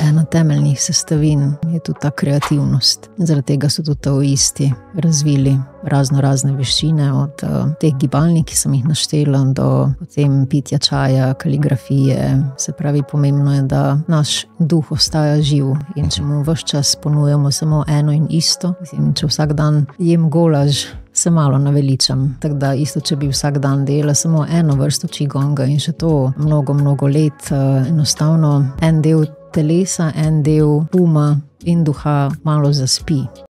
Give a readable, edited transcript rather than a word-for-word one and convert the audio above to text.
ena temeljnih sestavin je tudi ta kreativnost. Zaradi tega so tudi taoisti razvili razne veščine, od teh gibalnih, ki sem jih naštela, do potem pitja čaja, kaligrafije. Se pravi, pomembno je, da naš duh ostaja živ, in če mu ves čas ponujamo samo eno in isto, če vsak dan jem golaž, se malo naveličam. Tako da isto, če bi vsak dan delala samo eno vrsto qigonga in še to mnogo let, enostavno en del telesa, en del uma in duha malo zaspi.